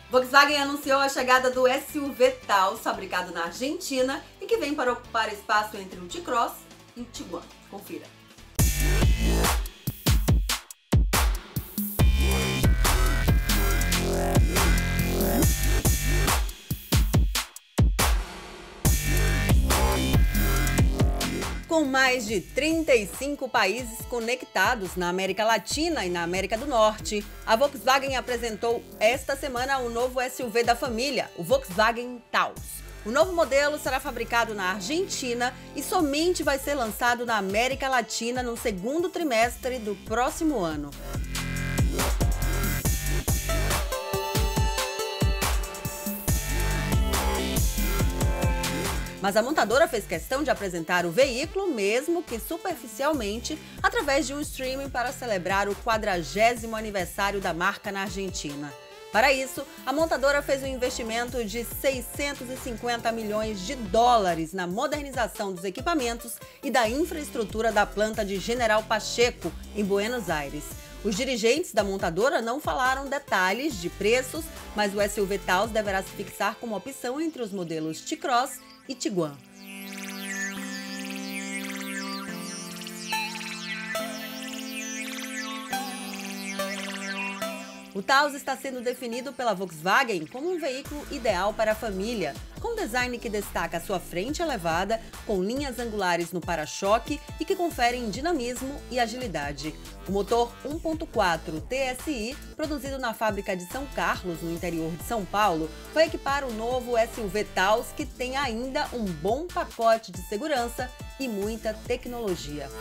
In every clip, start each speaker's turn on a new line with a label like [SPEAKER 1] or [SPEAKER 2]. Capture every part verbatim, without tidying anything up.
[SPEAKER 1] Volkswagen anunciou a chegada do S U V Taos, fabricado na Argentina e que vem para ocupar espaço entre o T-Cross e o Tiguan. Confira. Com mais de trinta e cinco países conectados na América Latina e na América do Norte, a Volkswagen apresentou esta semana o novo S U V da família, o Volkswagen Taos. O novo modelo será fabricado na Argentina e somente vai ser lançado na América Latina no segundo trimestre do próximo ano. Mas a montadora fez questão de apresentar o veículo, mesmo que superficialmente, através de um streaming para celebrar o quadragésimo aniversário da marca na Argentina. Para isso, a montadora fez um investimento de seiscentos e cinquenta milhões de dólares na modernização dos equipamentos e da infraestrutura da planta de General Pacheco, em Buenos Aires. Os dirigentes da montadora não falaram detalhes de preços, mas o S U V Taos deverá se fixar como opção entre os modelos T-Cross e Tiguan. O Taos está sendo definido pela Volkswagen como um veículo ideal para a família, com design que destaca a sua frente elevada, com linhas angulares no para-choque e que conferem dinamismo e agilidade. O motor um ponto quatro T S I, produzido na fábrica de São Carlos, no interior de São Paulo, vai equipar o novo S U V Taos, que tem ainda um bom pacote de segurança e muita tecnologia.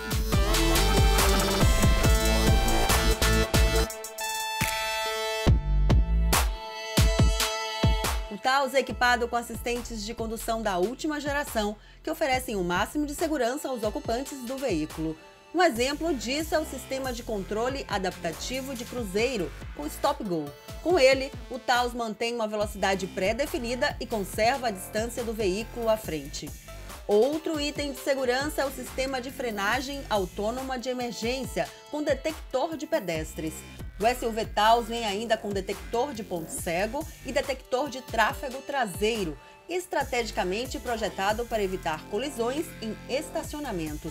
[SPEAKER 1] O Taos é equipado com assistentes de condução da última geração, que oferecem o máximo de segurança aos ocupantes do veículo. Um exemplo disso é o sistema de controle adaptativo de cruzeiro com Stop Go. Com ele, o Taos mantém uma velocidade pré-definida e conserva a distância do veículo à frente. Outro item de segurança é o sistema de frenagem autônoma de emergência com detector de pedestres. O S U V Taos vem ainda com detector de ponto cego e detector de tráfego traseiro, estrategicamente projetado para evitar colisões em estacionamentos.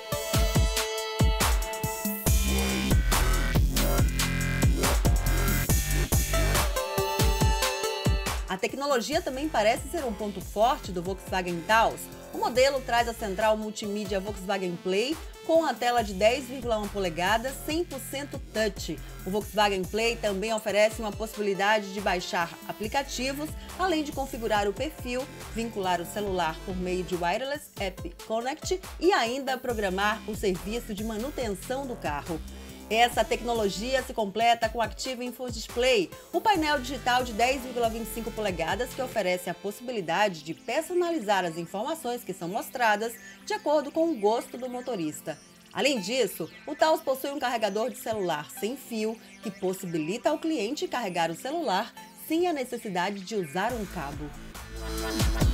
[SPEAKER 1] A tecnologia também parece ser um ponto forte do Volkswagen Taos. O modelo traz a central multimídia Volkswagen Play com a tela de dez vírgula um polegadas, cem por cento touch. O Volkswagen Play também oferece uma possibilidade de baixar aplicativos, além de configurar o perfil, vincular o celular por meio de Wireless App Connect e ainda programar o serviço de manutenção do carro. Essa tecnologia se completa com o Active Info Display, um painel digital de dez vírgula vinte e cinco polegadas que oferece a possibilidade de personalizar as informações que são mostradas de acordo com o gosto do motorista. Além disso, o Taos possui um carregador de celular sem fio que possibilita ao cliente carregar o celular sem a necessidade de usar um cabo.